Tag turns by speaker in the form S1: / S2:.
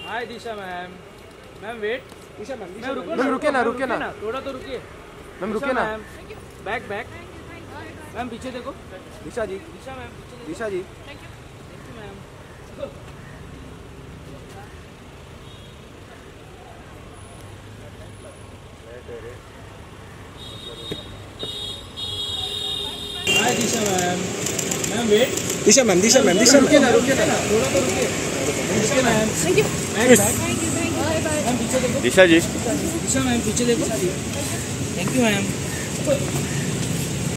S1: हाय Disha ma'am. Ma'am wait. Disha ma'am
S2: ma'am रुकिए ना
S1: थोड़ा तो रुकिए
S2: मैम, रुकिए ना।
S1: बैक बैक मैम, पीछे देखो।
S2: दिशा जी,
S1: दिशा मैम पीछे देखो।
S2: Disha ji.
S1: Thank you ma'am. Hi Disha ma'am. Ma'am wait.
S2: Disha ma'am रुकिए ना
S1: थोड़ा तो रुकिए। Disha ma'am thank you. Ma'am पीछे देखो।
S2: दिशा जी।
S1: दिशा मैम पीछे देखो। Thank you ma'am.